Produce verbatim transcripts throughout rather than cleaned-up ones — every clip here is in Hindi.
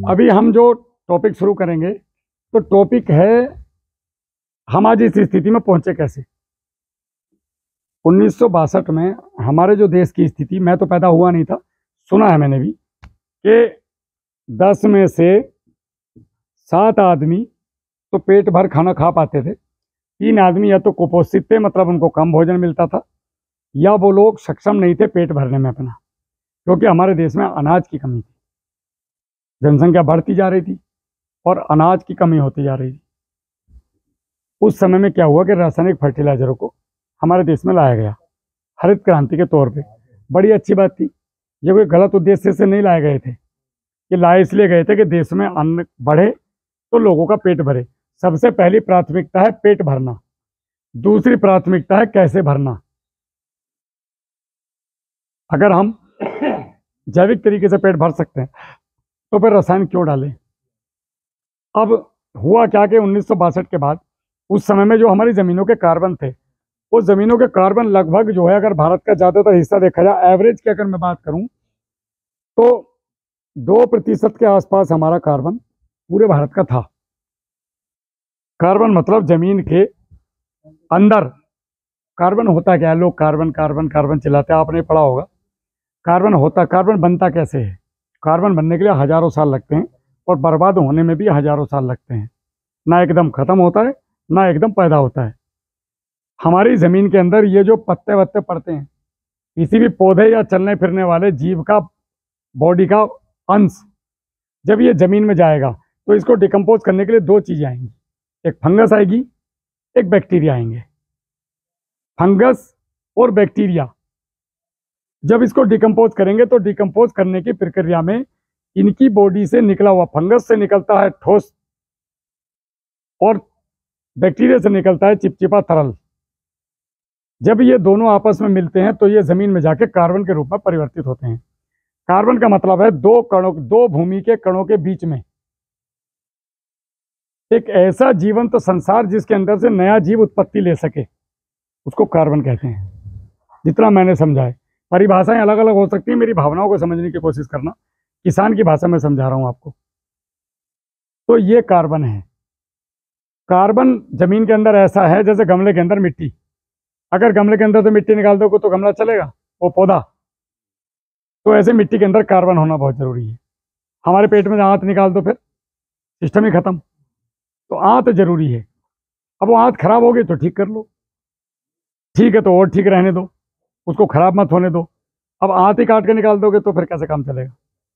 अभी हम जो टॉपिक शुरू करेंगे तो टॉपिक है हम आज इस स्थिति में पहुंचे कैसे। उन्नीस सौ बासठ में हमारे जो देश की स्थिति, मैं तो पैदा हुआ नहीं था, सुना है मैंने भी कि दस में से सात आदमी तो पेट भर खाना खा पाते थे, तीन आदमी या तो कुपोषित थे, मतलब उनको कम भोजन मिलता था, या वो लोग सक्षम नहीं थे पेट भरने में अपना, क्योंकि हमारे देश में अनाज की कमी थी, जनसंख्या बढ़ती जा रही थी और अनाज की कमी होती जा रही थी। उस समय में क्या हुआ कि रासायनिक फर्टिलाइजरों को हमारे देश में लाया गया हरित क्रांति के तौर पे। बड़ी अच्छी बात थी, ये कोई गलत उद्देश्य से नहीं लाए गए थे, ये लाए इसलिए गए थे कि देश में अन्न बढ़े तो लोगों का पेट भरे। सबसे पहली प्राथमिकता है पेट भरना, दूसरी प्राथमिकता है कैसे भरना। अगर हम जैविक तरीके से पेट भर सकते हैं तो फिर रसायन क्यों डालें। अब हुआ क्या कि उन्नीस सौ बासठ के बाद उस समय में जो हमारी ज़मीनों के कार्बन थे, वो ज़मीनों के कार्बन लगभग जो है, अगर भारत का ज़्यादातर हिस्सा देखा जाए, एवरेज की अगर मैं बात करूं तो दो प्रतिशत के आसपास हमारा कार्बन पूरे भारत का था। कार्बन मतलब जमीन के अंदर कार्बन होता क्या है, लोग कार्बन कार्बन कार्बन चिल्लाते हैं, आपने पढ़ा होगा। कार्बन होता, कार्बन बनता कैसे है। कार्बन बनने के लिए हजारों साल लगते हैं और बर्बाद होने में भी हजारों साल लगते हैं, ना एकदम ख़त्म होता है ना एकदम पैदा होता है। हमारी ज़मीन के अंदर ये जो पत्ते वत्ते पड़ते हैं, किसी भी पौधे या चलने फिरने वाले जीव का बॉडी का अंश जब ये ज़मीन में जाएगा तो इसको डिकम्पोज करने के लिए दो चीज़ें आएंगी, एक फंगस आएगी, एक बैक्टीरिया आएंगे। फंगस और बैक्टीरिया जब इसको डिकम्पोज करेंगे तो डिकम्पोज करने की प्रक्रिया में इनकी बॉडी से निकला हुआ, फंगस से निकलता है ठोस और बैक्टीरिया से निकलता है चिपचिपा तरल। जब ये दोनों आपस में मिलते हैं तो ये जमीन में जाके कार्बन के रूप में परिवर्तित होते हैं। कार्बन का मतलब है दो कणों, दो भूमि के कणों के बीच में एक ऐसा जीवंत तो संसार जिसके अंदर से नया जीव उत्पत्ति ले सके, उसको कार्बन कहते हैं। जितना मैंने समझा है, परिभाषाएं अलग अलग हो सकती हैं, मेरी भावनाओं को समझने की कोशिश करना, किसान की भाषा में समझा रहा हूं आपको। तो ये कार्बन है। कार्बन जमीन के अंदर ऐसा है जैसे गमले के अंदर मिट्टी, अगर गमले के अंदर से मिट्टी निकाल दो तो गमला चलेगा, वो पौधा। तो ऐसे मिट्टी के अंदर कार्बन होना बहुत जरूरी है। हमारे पेट में आंत निकाल दो फिर सिस्टम ही खत्म। तो आंत जरूरी है। अब वो आंत खराब हो गई तो ठीक कर लो, ठीक है तो और ठीक रहने दो, उसको खराब मत होने दो। अब आंत ही काट के निकाल दोगे तो फिर कैसे काम चलेगा।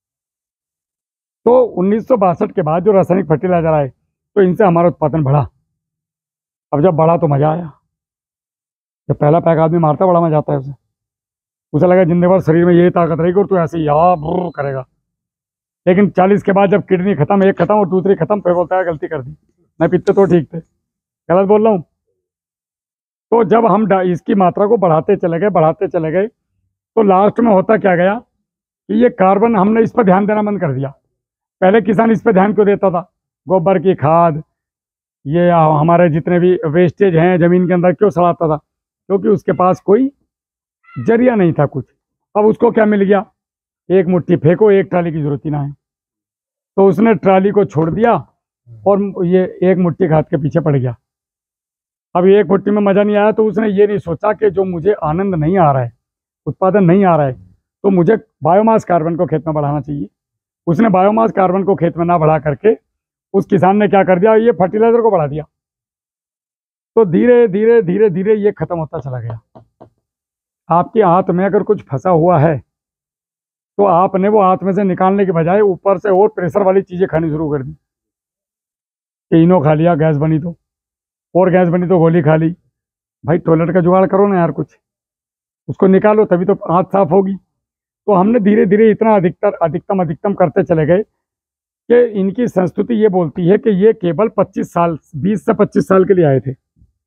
तो उन्नीस सौ बासठ के बाद जो रासायनिक फर्टिलाइजर आए तो इनसे हमारा उत्पादन बढ़ा। अब जब बढ़ा तो मजा आया। जब पहला पैक आदमी मारता बड़ा मजा आता है उसे, उसे लगा जिंदगी भर शरीर में यही ताकत रहेगी और तू ऐसे ही या ब्र करेगा। लेकिन चालीस के बाद जब किडनी खत्म, एक खत्म और दूसरी खत्म, फिर बोलता है गलती कर दी, मैं पीते तो ठीक थे, गलत बोल रहा हूँ। तो जब हम इसकी मात्रा को बढ़ाते चले गए बढ़ाते चले गए तो लास्ट में होता क्या गया कि ये कार्बन, हमने इस पर ध्यान देना बंद कर दिया। पहले किसान इस पर ध्यान क्यों देता था, गोबर की खाद, ये हमारे जितने भी वेस्टेज हैं ज़मीन के अंदर क्यों सड़ाता था, क्योंकि उसके पास कोई जरिया नहीं था कुछ। अब उसको क्या मिल गया, एक मुट्ठी फेंको, एक ट्राली की जरूरत ही ना है। तो उसने ट्राली को छोड़ दिया और ये एक मुट्ठी खाद के पीछे पड़ गया। अब एक मुट्ठी में मज़ा नहीं आया तो उसने ये नहीं सोचा कि जो मुझे आनंद नहीं आ रहा है, उत्पादन नहीं आ रहा है, तो मुझे बायोमास कार्बन को खेत में बढ़ाना चाहिए। उसने बायोमास कार्बन को खेत में ना बढ़ा करके उस किसान ने क्या कर दिया, ये फर्टिलाइजर को बढ़ा दिया। तो धीरे धीरे धीरे धीरे ये खत्म होता चला गया। आपके हाथ में अगर कुछ फंसा हुआ है तो आपने वो हाथ में से निकालने के बजाय ऊपर से और प्रेशर वाली चीजें खानी शुरू कर दी। इनो खा लिया, गैस बनी तो, और गैस बनी तो गोली खा ली। भाई टॉयलेट का जुगाड़ करो ना यार, कुछ उसको निकालो तभी तो हाथ साफ होगी। तो हमने धीरे धीरे इतना अधिकतर अधिकतम अधिकतम करते चले गए कि इनकी संस्कृति ये बोलती है कि ये केवल पच्चीस साल, बीस से पच्चीस साल के लिए आए थे।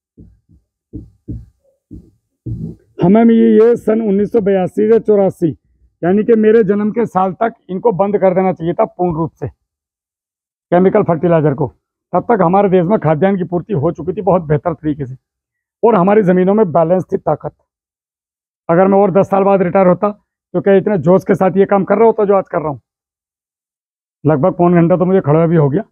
हमें ये, ये सन उन्नीस सौ बयासी से चौरासी, यानी कि मेरे जन्म के साल तक इनको बंद कर देना चाहिए था पूर्ण रूप से, केमिकल फर्टिलाइजर को। तब तक हमारे देश में खाद्यान्न की पूर्ति हो चुकी थी बहुत बेहतर तरीके से, और हमारी ज़मीनों में बैलेंस थी ताकत। अगर मैं और दस साल बाद रिटायर होता तो क्या इतने जोश के साथ ये काम कर रहा होता जो आज कर रहा हूँ। लगभग पौन घंटा तो मुझे खड़ा भी हो गया,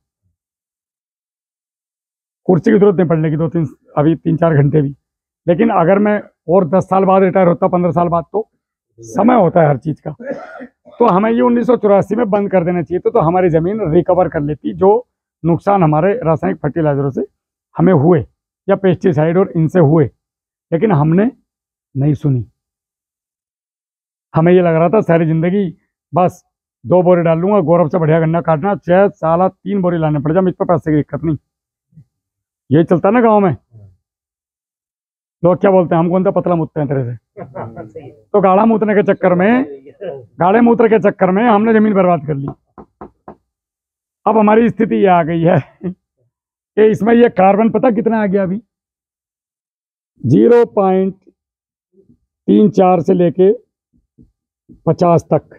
कुर्सी की जरूरत नहीं पड़ने की, दो तीन अभी तीन चार घंटे भी। लेकिन अगर मैं और दस साल बाद रिटायर होता, पंद्रह साल बाद, तो समय होता है हर चीज़ का। तो हमें ये उन्नीस सौ चौरासी में बंद कर देना चाहिए था, तो हमारी ज़मीन रिकवर कर लेती जो नुकसान हमारे रासायनिक फर्टिलाइजरों से हमें हुए या पेस्टिसाइड और इनसे हुए। लेकिन हमने नहीं सुनी। हमें ये लग रहा था सारी ज़िंदगी बस दो बोरे डाल लूंगा, गौरव से बढ़िया गन्ना काटना, छः साल तीन बोरे लाने पड़ जाए, मुझ पर पैसे की दिक्कत नहीं। ये चलता ना गाँव में। लोग क्या बोलते हैं, हम कौन सा पतला मूतते हैं तेरे से। तो गाढ़ा मूतने के चक्कर में, गाढ़े मूत्र के चक्कर में हमने जमीन बर्बाद कर ली। अब हमारी स्थिति ये आ गई है कि इसमें ये कार्बन पता कितना आ गया अभी, जीरो पॉइंट तीन चार से लेके पचास तक,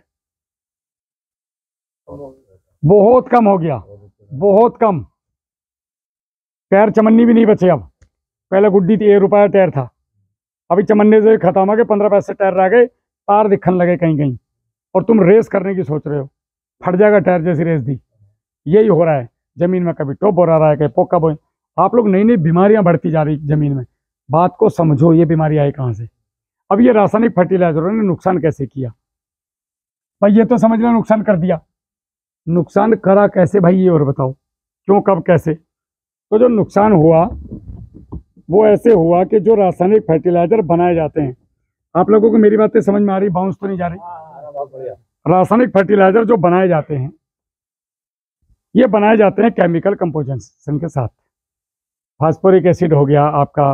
बहुत कम हो गया, बहुत कम। टायर चमन्नी भी नहीं बचे अब। पहले गुड्डी थी, एक रुपया टायर था, अभी चमन्ने से खत्म हो गए, पंद्रह पैसे टायर रह गए, तार दिखने लगे कहीं कहीं। और तुम रेस करने की सोच रहे हो, फट जाएगा टायर जैसी रेस दी। यही हो रहा है जमीन में, कभी टॉप हो रहा है, कभी पोका बोए। आप लोग नई नई बीमारियां बढ़ती जा रही जमीन में। बात को समझो, ये बीमारी आई कहाँ से। अब ये रासायनिक फर्टिलाइजरों ने नुकसान कैसे किया भाई, ये तो समझ लो नुकसान कर दिया। नुकसान करा कैसे भाई, ये और बताओ, क्यों, कब, कैसे। तो जो नुकसान हुआ वो ऐसे हुआ कि जो रासायनिक फर्टिलाइजर बनाए जाते हैं, आप लोगों को मेरी बातें समझ में आ रही, बाउंस तो नहीं जा रही। रासायनिक फर्टिलाइजर जो बनाए जाते हैं, ये बनाए जाते हैं केमिकल कंपोजिशन के साथ। फास्फोरिक एसिड हो गया आपका,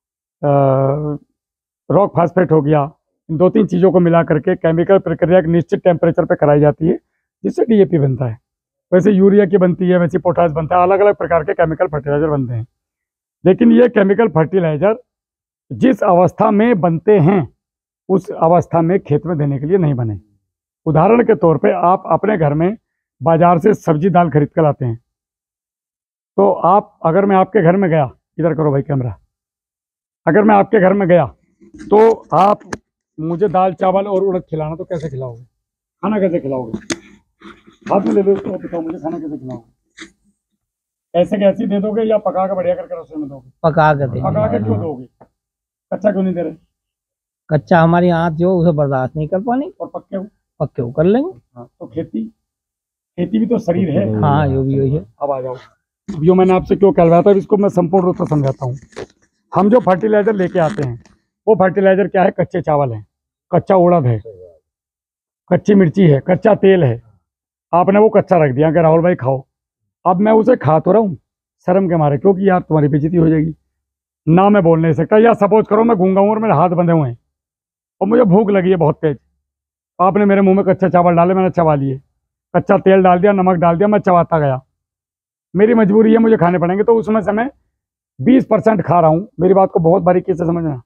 रॉक फास्फेट हो गया, इन दो तीन चीज़ों को मिला करके केमिकल प्रक्रिया एक निश्चित टेम्परेचर पे कराई जाती है, जिससे डीएपी बनता है। वैसे यूरिया की बनती है, वैसे पोटास बनता है, अलग अलग प्रकार के केमिकल फर्टिलाइजर बनते हैं। लेकिन ये केमिकल फर्टिलाइजर जिस अवस्था में बनते हैं, उस अवस्था में खेत में देने के लिए नहीं बने। उदाहरण के तौर पे आप अपने घर में बाजार से सब्जी दाल खरीद कर लाते हैं, तो आप, अगर मैं आपके घर में गया, इधर करो भाई कैमरा, अगर मैं आपके घर में गया तो आप मुझे दाल चावल और उड़द खिलाना, तो कैसे खिलाओगे, खाना कैसे खिलाओगे? हाथ में ले लो उसको, बताओ मुझे खाना कैसे खिलाओगे? ऐसे कैसे दे दोगे या पका के बढ़िया करके रसोई में दोगे? पका के देंगे। पका के क्यों दोगे? कच्चा क्यों नहीं दे रहे? कच्चा हमारी आंत जो उसे बर्दाश्त नहीं कर पानी, और पक्के हो? पक्के हो कर लेंगे। हाँ, तो खेती, खेती भी तो शरीर है। हाँ, ये भी वही है। अब आ जाओ, अब यो मैंने आपसे क्यों कहलवाया था, इसको मैं संपूर्ण रूप से समझाता हूँ। हम जो फर्टिलाइजर लेके आते हैं, वो फर्टिलाइजर क्या है? कच्चे चावल है, कच्चा उड़द है, कच्ची मिर्ची है, कच्चा तेल है। आपने वो कच्चा रख दिया कि राहुल भाई खाओ। अब मैं उसे खा तो रहा हूँ शर्म के मारे, क्योंकि यार तुम्हारी बेइज्जती हो जाएगी ना, मैं बोल नहीं सकता। या सपोज करो मैं गूंगा हूँ और मेरे हाथ बंधे हुए हैं और मुझे भूख लगी है बहुत तेज, आपने मेरे मुंह में कच्चे चावल डाले, मैंने चबा लिए, कच्चा तेल डाल दिया, नमक डाल दिया, मैं चबाता गया, मेरी मजबूरी है, मुझे खाने पड़ेंगे। तो उसमें से मैं बीस परसेंट खा रहा हूँ, मेरी बात को बहुत बारीकी से समझना,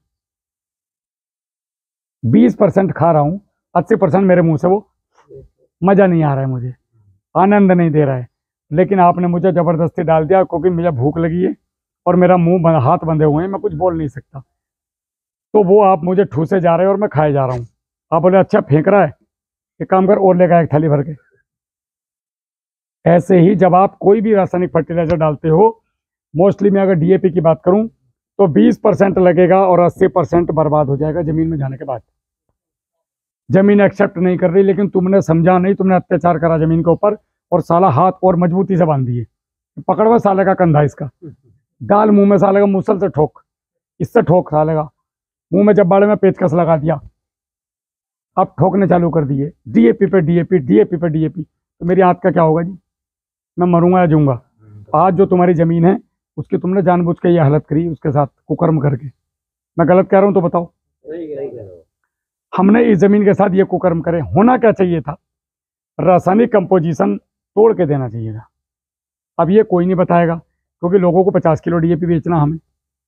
बीस परसेंट खा रहा हूँ, अस्सी परसेंट मेरे मुंह से वो मज़ा नहीं आ रहा है, मुझे आनंद नहीं दे रहा है। लेकिन आपने मुझे ज़बरदस्ती डाल दिया, क्योंकि मुझे भूख लगी है और मेरा मुंह हाथ बंधे हुए हैं, मैं कुछ बोल नहीं सकता। तो वो आप मुझे ठूसे जा रहे हैं और मैं खाए जा रहा हूँ। आप बोले अच्छा फेंक रहा है, एक काम कर और लेगा एक थाली भर के। ऐसे ही जब आप कोई भी रासायनिक फर्टिलाइजर डालते हो, मोस्टली मैं अगर डीएपी की बात करूं तो बीस परसेंट लगेगा और अस्सी परसेंट बर्बाद हो जाएगा जमीन में जाने के बाद। जमीन एक्सेप्ट नहीं कर रही, लेकिन तुमने समझा नहीं, तुमने अत्याचार करा जमीन के ऊपर और साला हाथ और मजबूती से बांध दिए। पकड़वा साले का कंधा इसका, डाल मुंह में साले का, मुसल से ठोक, इससे ठोक साले का मुंह में, जब बाड़े में पेचकस लगा दिया, अब ठोकने चालू कर दिए डीएपी पे डीएपी, डीएपी पे डीएपी। तो मेरी हाथ का क्या होगा जी? मैं मरूंगा या जूंगा? आज जो तुम्हारी जमीन है उसकी तुमने जानबूझ के ये हालत करी, उसके साथ कुकर्म करके। मैं गलत कह रहा हूं तो बताओ? हमने इस जमीन के साथ ये कुकर्म करे। होना क्या चाहिए था? रासायनिक कंपोजिशन तोड़ के देना चाहिए था। अब ये कोई नहीं बताएगा, क्योंकि लोगों को पचास किलो डीएपी बेचना हमें।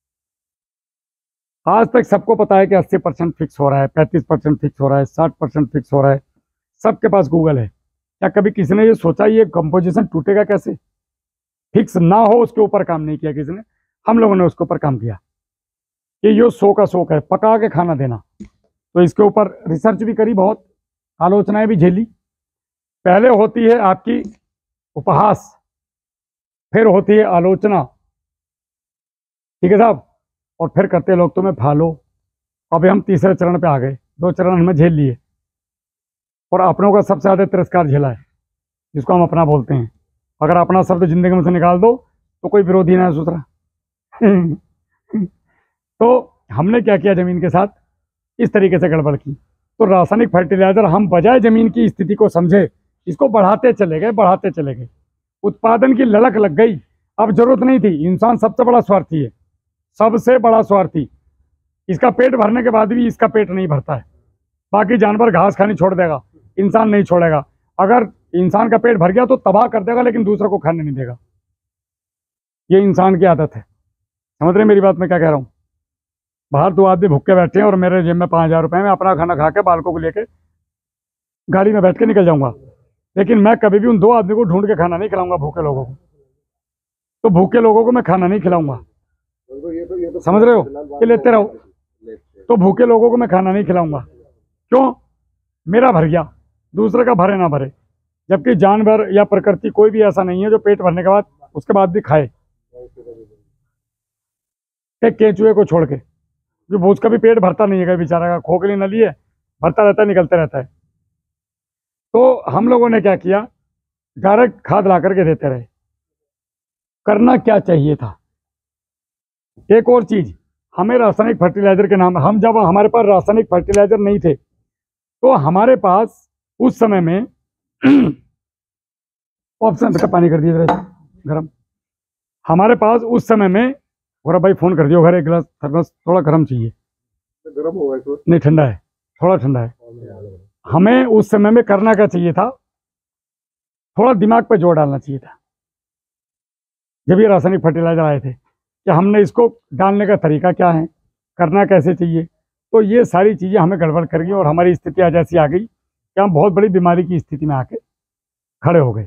आज तक सबको पता है कि अस्सी परसेंट फिक्स हो रहा है, पैंतीस परसेंट फिक्स हो रहा है, साठ परसेंट फिक्स हो रहा है, सबके पास गूगल है। क्या कभी किसी ने ये सोचा ये कंपोजिशन टूटेगा कैसे? फिक्स ना हो उसके ऊपर काम नहीं किया किसी ने, हम लोगों ने उसके ऊपर काम किया कि ये शो का शौक है, पका के खाना देना। तो इसके ऊपर रिसर्च भी करी, बहुत आलोचनाएं भी झेली। पहले होती है आपकी उपहास, फिर होती है आलोचना, ठीक है साहब, और फिर करते लोग तुम्हें फालो। अब हम तीसरे चरण पे आ गए, दो चरण हमें झेल लिए और अपनों का सबसे ज़्यादा तिरस्कार झेला है, जिसको हम अपना बोलते हैं। अगर अपना शब्द जिंदगी में से निकाल दो तो कोई विरोधी ना है दूसरा। तो हमने क्या किया ज़मीन के साथ, इस तरीके से गड़बड़ की। तो रासायनिक फर्टिलाइजर हम बजाय ज़मीन की स्थिति को समझे, इसको बढ़ाते चले गए बढ़ाते चले गए, उत्पादन की ललक लग गई। अब जरूरत नहीं थी, इंसान सबसे बड़ा स्वार्थी है, सबसे बड़ा स्वार्थी। इसका पेट भरने के बाद भी इसका पेट नहीं भरता है। बाकी जानवर घास खानी छोड़ देगा, इंसान नहीं छोड़ेगा। अगर इंसान का पेट भर गया तो तबाह कर देगा, लेकिन दूसरे को खाने नहीं देगा। ये इंसान की आदत है। समझ रहे मेरी बात, मैं क्या कह रहा हूँ? बाहर दो आदमी भूखे बैठे हैं और मेरे जेब में पाँच हजार रुपये में अपना खाना खा के बालकों को लेके गाड़ी में बैठ के निकल जाऊंगा, लेकिन मैं कभी भी उन दो आदमी को ढूंढ के खाना नहीं खिलाऊंगा भूखे लोगों को। तो भूखे लोगों को मैं खाना नहीं खिलाऊंगा, समझ रहे हो? कि लेते रहो। तो भूखे लोगों को मैं खाना नहीं खिलाऊंगा। क्यों? मेरा भर गया, दूसरे का भरे ना भरे। जबकि जानवर या प्रकृति कोई भी ऐसा नहीं है जो पेट भरने के बाद उसके बाद भी खाए, एक केंचुए को छोड़ के, जो उसका भी पेट भरता नहीं है, बेचारा का खोखली नली है, भरता रहता है, निकलते रहता है। तो हम लोगों ने क्या किया, डायरेक्ट खाद ला करके देते रहे। करना क्या चाहिए था? एक और चीज, हमें रासायनिक फर्टिलाइजर के नाम, हम जब हमारे पास रासायनिक फर्टिलाइजर नहीं थे तो हमारे पास उस समय में ऑप्शन का पानी कर दिया गरम। हमारे पास उस समय में, और भाई फोन कर दियो घर, एक गिलास थर्मस थोड़ा गर्म चाहिए। गर्म होगा इसको? नहीं, ठंडा है, थोड़ा ठंडा है। हमें उस समय में करना क्या चाहिए था, थोड़ा दिमाग पे जोर डालना चाहिए था। जब ये रासायनिक फर्टिलाइजर आए थे कि हमने इसको डालने का तरीका क्या है, करना कैसे चाहिए, तो ये सारी चीज़ें हमें गड़बड़ कर गई और हमारी स्थिति आज ऐसी आ गई कि हम बहुत बड़ी बीमारी की स्थिति में आके खड़े हो गए।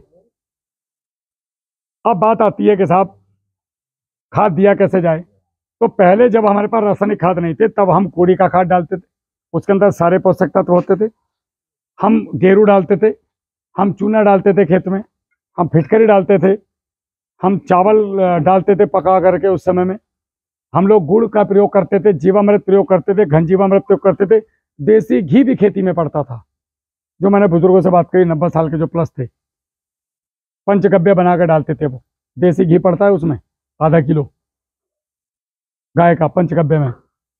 अब बात आती है कि साहब खाद दिया कैसे जाए। तो पहले जब हमारे पास रासायनिक खाद नहीं थे तब हम कोड़ी का खाद डालते थे, उसके अंदर सारे पोषक तत्व होते थे। हम गेरू डालते थे, हम चूना डालते थे खेत में, हम फिटकरी डालते थे, हम चावल डालते थे पका करके। उस समय में हम लोग गुड़ का प्रयोग करते थे, जीवामृत प्रयोग करते थे, घन जीवामृत प्रयोग करते थे। देसी घी भी खेती में पड़ता था। जो मैंने बुजुर्गों से बात करी, नब्बे साल के जो प्लस थे, पंचगव्य बना कर डालते थे। वो देसी घी पड़ता है उसमें आधा किलो गाय का, पंचगव्य में।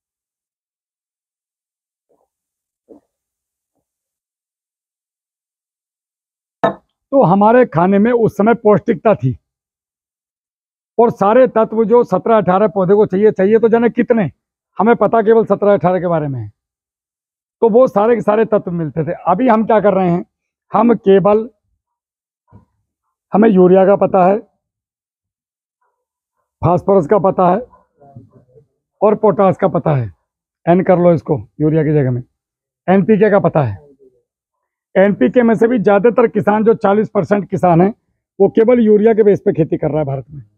तो हमारे खाने में उस समय पौष्टिकता थी और सारे तत्व जो सत्रह अठारह पौधे को चाहिए चाहिए तो जाने कितने, हमें पता केवल सत्रह अठारह के बारे में है। तो वो सारे के सारे तत्व मिलते थे। अभी हम क्या कर रहे हैं, हम केवल, हमें यूरिया का पता है, फास्फोरस का पता है और पोटास का पता है। एन कर लो इसको यूरिया की जगह में। एनपीके का पता है। एनपीके में से भी ज्यादातर किसान, जो चालीस परसेंट किसान हैं, वो केवल यूरिया के बेस पे खेती कर रहा है भारत में।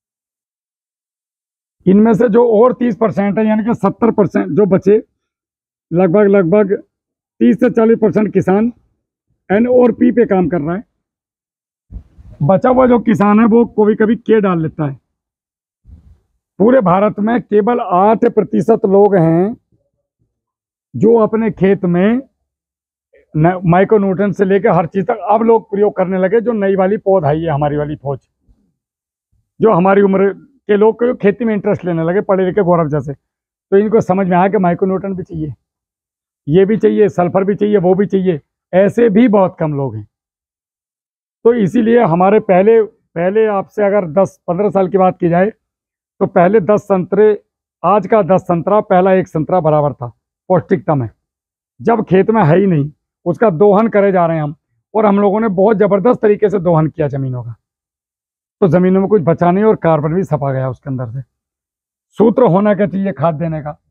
इनमें से जो और तीस परसेंट है, यानी कि सत्तर परसेंट जो बचे, लगभग लगभग तीस से चालीस परसेंट किसान एन और पी पे काम कर रहा है। बचा हुआ जो किसान है वो कभी कभी के डाल लेता है। पूरे भारत में केवल आठ प्रतिशत लोग हैं जो अपने खेत में माइक्रोन्यूट्रिएंट से लेकर हर चीज तक अब लोग प्रयोग करने लगे। जो नई वाली पौध आई है, हमारी वाली फौज, जो हमारी उम्र के लोग खेती में इंटरेस्ट लेने लगे, पढ़े लिखे गौरव जैसे, तो इनको समझ में आया कि माइक्रोन्यूट्रिएंट भी चाहिए, ये भी चाहिए, सल्फर भी चाहिए, वो भी चाहिए। ऐसे भी बहुत कम लोग हैं। तो इसीलिए हमारे पहले पहले आपसे अगर दस पंद्रह साल की बात की जाए तो पहले दस संतरे, आज का दस संतरा पहला एक संतरा बराबर था पौष्टिकता में। जब खेत में है ही नहीं, उसका दोहन करे जा रहे हैं हम, और हम लोगों ने बहुत ज़बरदस्त तरीके से दोहन किया ज़मीनों का, तो ज़मीनों में कुछ बचा नहीं और कार्बन भी सफा गया उसके अंदर से। सूत्र होना क्या चाहिए खाद देने का।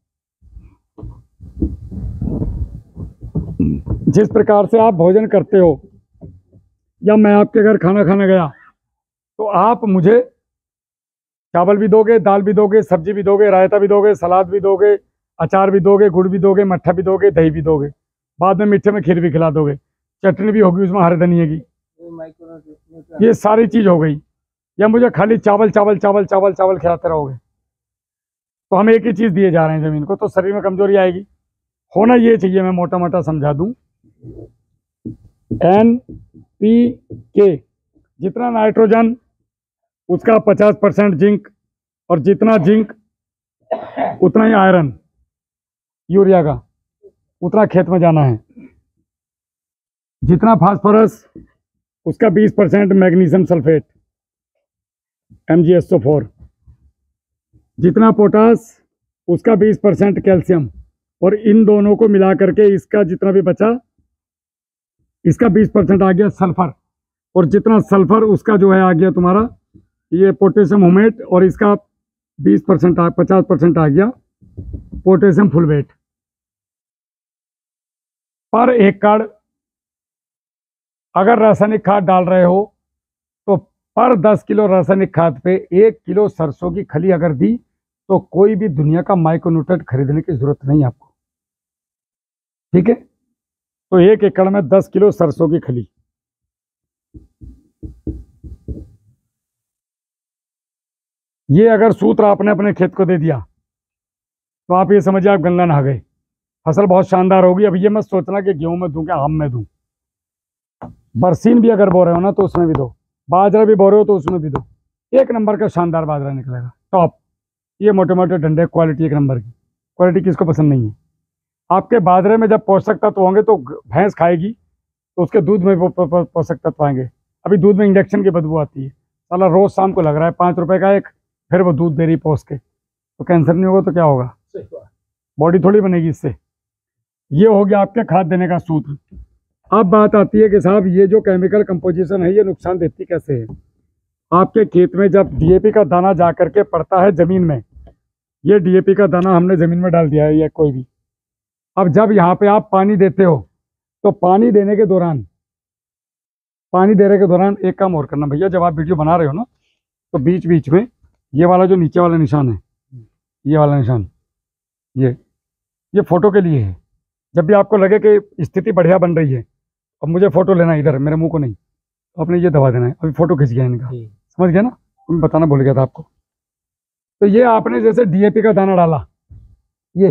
जिस प्रकार से आप भोजन करते हो, या मैं आपके घर खाना खाने गया तो आप मुझे चावल भी दोगे, दाल भी दोगे, सब्जी भी दोगे, रायता भी दोगे, सलाद भी दोगे, अचार भी दोगे, गुड़ भी दोगे, मट्ठा भी दोगे, दही भी दोगे, बाद में मीठे में खीर भी खिला दोगे, चटनी भी होगी उसमें हरे धनिए की। माइक्रो ये सारी चीज हो गई, या मुझे खाली चावल चावल चावल चावल चावल खिलाते रहोगे तो हम एक ही चीज दिए जा रहे हैं जमीन को, तो शरीर में कमजोरी आएगी। होना ये चाहिए, मैं मोटा मोटा समझा दूं, एन पी के जितना नाइट्रोजन उसका पचास परसेंट जिंक, और जितना जिंक उतना ही आयरन यूरिया का, उतना खेत में जाना है। जितना फास्फोरस उसका बीस percent magnesium sulphate M G S O four, जितना पोटास उसका बीस परसेंट कैल्शियम, और इन दोनों को मिला करके इसका जितना भी बचा, इसका बीस परसेंट आ गया सल्फर, और जितना सल्फर उसका जो है आ गया तुम्हारा ये पोटेशियम हुमेट, और इसका बीस परसेंट आ पचास परसेंट आ गया पोटेशियम फुलवेट। पर एकड़ अगर रासायनिक खाद डाल रहे हो तो पर दस किलो रासायनिक खाद पे एक किलो सरसों की खली अगर दी तो कोई भी दुनिया का माइक्रोन्यूट्रेंट खरीदने की जरूरत नहीं आपको, ठीक है। तो एक एकड़ में दस किलो सरसों की खली, ये अगर सूत्र आपने अपने खेत को दे दिया तो आप ये समझिए आप गंगा नहा गए, फसल बहुत शानदार होगी। अब ये मत सोचना कि गेहूं में दूं क्या आम में दूं, बरसीन भी अगर बो रहे हो ना तो उसमें भी दो, बाजरा भी बो रहे हो तो उसमें भी दो, एक नंबर का शानदार बाजरा निकलेगा टॉप। ये मोटे मोटे डंडे क्वालिटी एक नंबर की, क्वालिटी किसको पसंद नहीं है। आपके बाजरे में जब पोषक तत्व होंगे तो भैंस खाएगी तो उसके दूध में वो पोषक तत्व आएंगे। अभी दूध में इंजेक्शन की बदबू आती है, साला रोज शाम को लग रहा है पाँच रुपए का एक, फिर वो दूध दे रही पोस के, तो कैंसर नहीं होगा तो क्या होगा, बॉडी थोड़ी बनेगी इससे। ये हो गया आपके खाद देने का सूत्र। अब बात आती है कि साहब ये जो केमिकल कंपोजिशन है ये नुकसान देती कैसे है। आपके खेत में जब डी ए पी का दाना जा करके पड़ता है जमीन में, ये डी ए पी का दाना हमने जमीन में डाल दिया है या कोई भी, अब जब यहाँ पे आप पानी देते हो तो पानी देने के दौरान पानी देने के दौरान एक काम और करना भैया, जब आप वीडियो बना रहे हो ना तो बीच बीच में ये वाला जो नीचे वाला निशान है, ये वाला निशान, ये ये फोटो के लिए है। जब भी आपको लगे कि स्थिति बढ़िया बन रही है, अब मुझे फोटो लेना है इधर, मेरे मुंह को नहीं, तो आपने ये दबा देना है। अभी फोटो खिंच गया इनका, समझ गया ना, मैं बताना भूल गया था आपको। तो ये आपने जैसे डी ए पी का दाना डाला, ये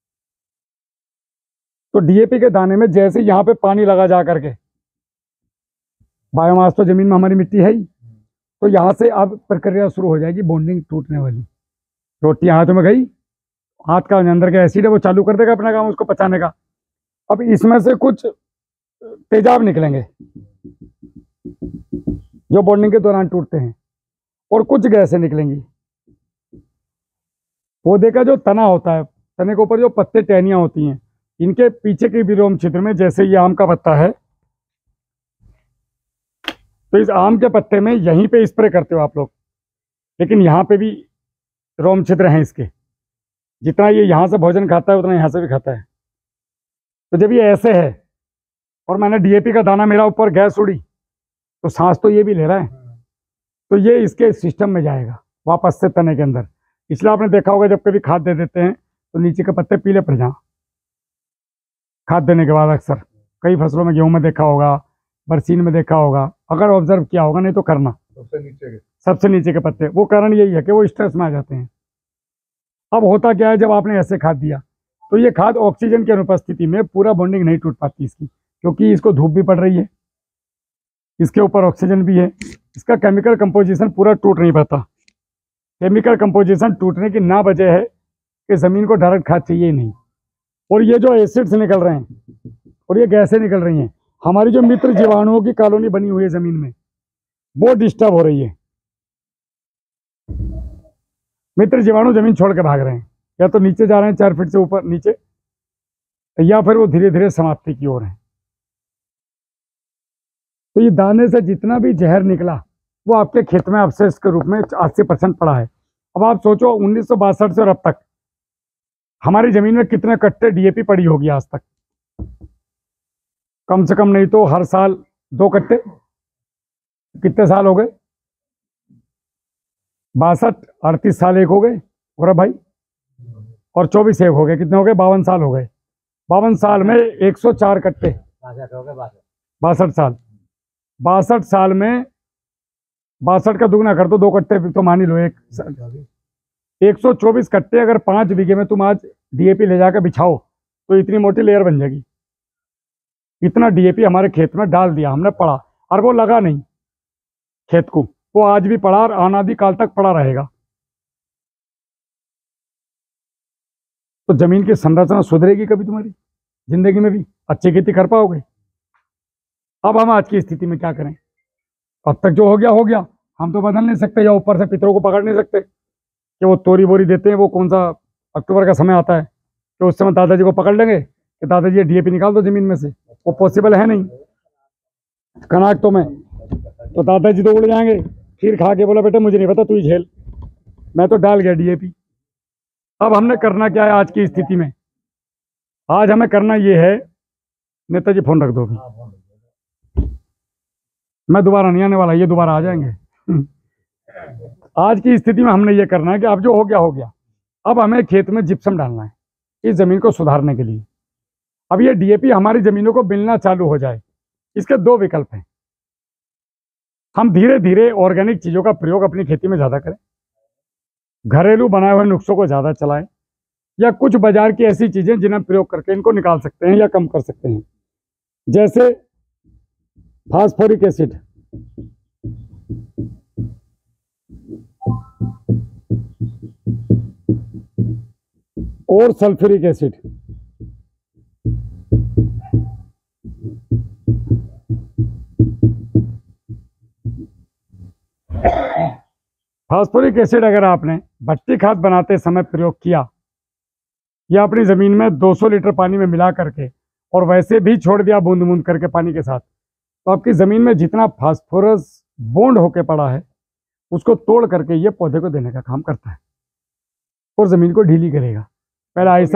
तो डी ए पी के दाने में जैसे यहाँ पे पानी लगा जा करके, बायोमास तो जमीन में हमारी मिट्टी है ही, तो यहाँ से अब प्रक्रिया शुरू हो जाएगी बॉन्डिंग टूटने वाली। रोटी हाथ में गई, हाथ का अंदर का एसिड है वो चालू कर देगा अपना काम उसको पचाने का। अब इसमें से कुछ तेजाब निकलेंगे जो बॉन्डिंग के दौरान टूटते हैं, और कुछ गैसें निकलेंगी। पौधे का जो तना होता है, तने के ऊपर जो पत्ते टहनियां होती हैं, इनके पीछे के विलोम क्षेत्र में, जैसे ये आम का पत्ता है तो इस आम के पत्ते में यहीं पे स्प्रे करते हो आप लोग, लेकिन यहाँ पे भी रोम छिद्र हैं इसके, जितना ये यहाँ से भोजन खाता है उतना यहाँ से भी खाता है। तो जब ये ऐसे है और मैंने डी ए पी का दाना मेरा ऊपर गैस उड़ी तो सांस तो ये भी ले रहा है, तो ये इसके सिस्टम में जाएगा वापस से तने के अंदर। इसलिए आपने देखा होगा जब कभी खाद दे देते हैं तो नीचे के पत्ते पीले पड़ जाएं खाद देने के बाद। अक्सर कई फसलों में, गेहूं में देखा होगा, बरसीन में देखा होगा, अगर ऑब्जर्व किया होगा, नहीं तो करना। सबसे नीचे के सबसे नीचे के पत्ते, वो कारण यही है कि वो स्ट्रेस में आ जाते हैं। अब होता क्या है, जब आपने ऐसे खाद दिया तो ये खाद ऑक्सीजन की अनुपस्थिति में पूरा बॉन्डिंग नहीं टूट पाती इसकी, क्योंकि इसको धूप भी पड़ रही है, इसके ऊपर ऑक्सीजन भी है, इसका केमिकल कंपोजिशन पूरा टूट नहीं पाता। केमिकल कंपोजिशन टूटने की ना वजह है कि ज़मीन को डायरेक्ट खाद चाहिए ही नहीं, और ये जो एसिड्स निकल रहे हैं और ये गैसें निकल रही हैं, हमारी जो मित्र जीवाणुओं की कॉलोनी बनी हुई है ज़मीन में, वो डिस्टर्ब हो रही है। मित्र जीवाणु जमीन छोड़ के भाग रहे हैं, या तो नीचे जा रहे हैं चार फीट से ऊपर नीचे, या फिर वो धीरे धीरे समाप्ति की ओर है। तो ये दाने से जितना भी जहर निकला वो आपके खेत में अवशेष के रूप में अस्सी परसेंट पड़ा है। अब आप सोचो उन्नीस सौ बासठ से और अब तक हमारी जमीन में कितने कट्टे डी ए पी पड़ी होगी आज तक, कम से कम नहीं तो हर साल दो कट्टे। कितने साल हो गए, बासठ अड़तीस साल एक हो गए और भाई, और चौबीस एक हो गए, कितने हो गए, बावन साल हो गए। बावन साल में एक सौ चार कट्टे, बासठ हो गए, बासठ बासठ साल बासठ साल में बासठ का दुगना कर दो, दो कट्टे तो मान ही लो, एक एक सौ चौबीस कट्टे अगर पाँच बीघे में तुम आज डीएपी ले जाकर बिछाओ तो इतनी मोटी लेयर बन जाएगी। इतना डीएपी हमारे खेत में डाल दिया हमने, पड़ा, और वो लगा नहीं खेत को, वो आज भी पड़ा और अनादि काल तक पड़ा रहेगा। तो जमीन की संरचना सुधरेगी कभी तुम्हारी जिंदगी में भी, अच्छी खेती कर पाओगे। अब हम आज की स्थिति में क्या करें? अब तक जो हो गया हो गया, हम तो बदल नहीं सकते, या ऊपर से पितरों को पकड़ नहीं सकते कि वो तोरी बोरी देते हैं। वो कौन सा अक्टूबर का समय आता है तो उस समय दादाजी को पकड़ लेंगे कि दादाजी ये डीएपी निकाल दो जमीन में से, वो पॉसिबल है नहीं। कनाक तो मैं तो दादाजी तो उड़ जाएंगे, खीर खा के बोला बेटा मुझे नहीं पता, तू ही झेल, मैं तो डाल गया डीएपी। अब हमने करना क्या है आज की स्थिति में? आज हमें करना ये है, नेताजी फोन रख दो भी, मैं दोबारा नहीं आने वाला, ये दोबारा आ जाएंगे। आज की स्थिति में हमने ये करना है कि अब जो हो गया हो गया, अब हमें खेत में जिप्सम डालना है इस जमीन को सुधारने के लिए। अब ये डीएपी हमारी जमीनों को मिलना चालू हो जाए, इसके दो विकल्प हैं। हम धीरे धीरे ऑर्गेनिक चीज़ों का प्रयोग अपनी खेती में ज़्यादा करें, घरेलू बनाए हुए नुस्खों को ज़्यादा चलाएं, या कुछ बाजार की ऐसी चीज़ें जिन्हें प्रयोग करके इनको निकाल सकते हैं या कम कर सकते हैं, जैसे फास्फोरिक एसिड, और सल्फ्यूरिक एसिड। फास्फोरिक एसिड अगर आपने भट्टी खाद बनाते समय प्रयोग किया, या अपनी ज़मीन में दो सौ लीटर पानी में मिला करके और वैसे भी छोड़ दिया बूंद बूंद करके पानी के साथ, तो आपकी ज़मीन में जितना फास्फोरस बॉन्ड होके पड़ा है उसको तोड़ करके ये पौधे को देने का काम करता है और ज़मीन को ढीली करेगा। पहला ऐसा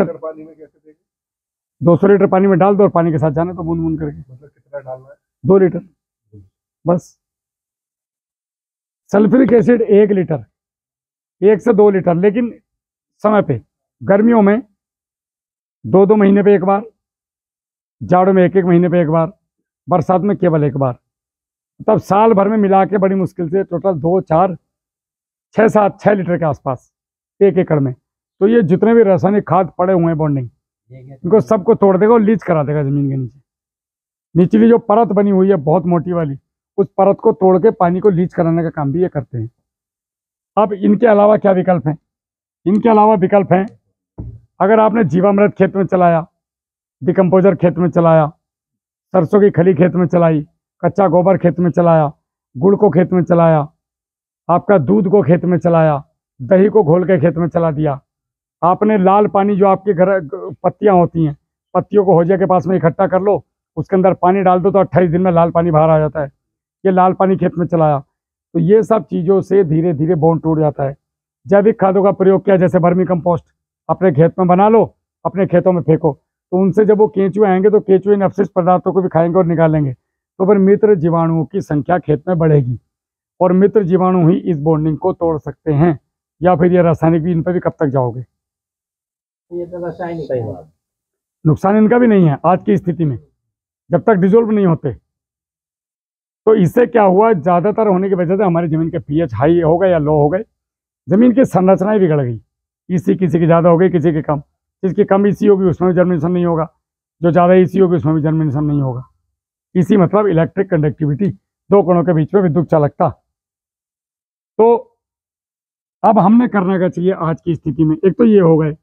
दो सौ लीटर पानी में डाल दो और पानी के साथ जाने तो बूंद बूंद करके। मतलब कितना डालना है? दो लीटर बस। सल्फ्यूरिक एसिड एक लीटर, एक से दो लीटर, लेकिन समय पे, गर्मियों में दो दो महीने पे एक बार, जाड़ों में एक एक महीने पे एक बार, बरसात में केवल एक बार। तब साल भर में मिला के बड़ी मुश्किल से टोटल दो चार छः सात छः लीटर के आसपास एक एकड़ में। तो ये जितने भी रासायनिक खाद पड़े हुए हैं बॉन्डिंग, इनको सबको तोड़ देगा और लीच करा देगा ज़मीन के नीचे। निचली जो परत बनी हुई है बहुत मोटी वाली, उस परत को तोड़ के पानी को लीच कराने का काम भी ये करते हैं। अब इनके अलावा क्या विकल्प हैं? इनके अलावा विकल्प हैं, अगर आपने जीवामृत खेत में चलाया, डिकम्पोजर खेत में चलाया, सरसों की खली खेत में चलाई, कच्चा गोबर खेत में चलाया, गुड़ को खेत में चलाया, आपका दूध को खेत में चलाया, दही को घोल के खेत में चला दिया, आपने लाल पानी जो आपके घर पत्तियां होती हैं, पत्तियों को होजिया के पास में इकट्ठा कर लो, उसके अंदर पानी डाल दो तो अट्ठाईस दिन में लाल पानी बाहर आ जाता है, ये लाल पानी खेत में चलाया। तो ये सब चीज़ों से धीरे धीरे बॉन्ड टूट जाता है। जैविक खादों का प्रयोग किया, जैसे वर्मी कंपोस्ट अपने खेत में बना लो, अपने खेतों में फेंको, तो उनसे जब वो केंचुए आएंगे तो केंचुए इन अपशिष्ट पदार्थों को भी खाएंगे और निकालेंगे, तो फिर मित्र जीवाणुओं की संख्या खेत में बढ़ेगी और मित्र जीवाणु ही इस बॉन्डिंग को तोड़ सकते हैं। या फिर ये रासायनिक भी, इन पर भी कब तक जाओगे? ये तो रासायनिक नुकसान इनका भी नहीं है आज की स्थिति में, जब तक डिजोल्व नहीं होते। तो इससे क्या हुआ, ज़्यादातर होने की वजह से हमारी ज़मीन के पीएच हाई हो गए या लो हो गए, ज़मीन की संरचनाएं बिगड़ गई। ईसी किसी की ज़्यादा हो गई, किसी की कम, जिसकी कम ईसी होगी उसमें भी जर्मिनेशन नहीं होगा, जो ज़्यादा ईसी होगी उसमें भी जर्मिनेशन नहीं होगा। ईसी मतलब इलेक्ट्रिक कंडक्टिविटी, दो कणों के बीच में विद्युत चालकता। तो अब हमने करना क्या चाहिए आज की स्थिति में? एक तो ये हो गए,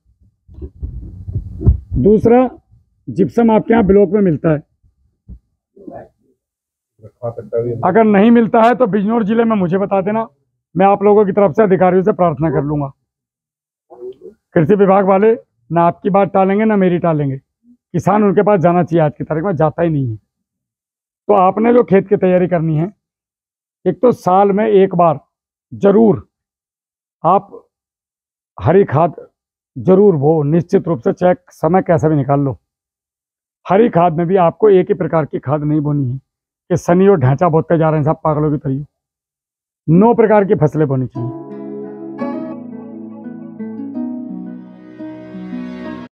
दूसरा जिप्सम आपके यहाँ ब्लॉक में मिलता है, अगर नहीं मिलता है तो बिजनौर जिले में मुझे बता देना, मैं आप लोगों की तरफ से अधिकारियों से प्रार्थना कर लूंगा। कृषि विभाग वाले ना आपकी बात टालेंगे ना मेरी टालेंगे, किसान उनके पास जाना चाहिए, आज की तारीख में जाता ही नहीं है। तो आपने जो खेत की तैयारी करनी है, एक तो साल में एक बार जरूर आप हरी खाद जरूर वो निश्चित रूप से, चाहे समय कैसा भी निकाल लो। हरी खाद में भी आपको एक ही प्रकार की खाद नहीं बोनी है कि सनी और ढांचा बोते जा रहे हैं सब पागलों की तरह। नौ प्रकार की फसलें बोनी चाहिए।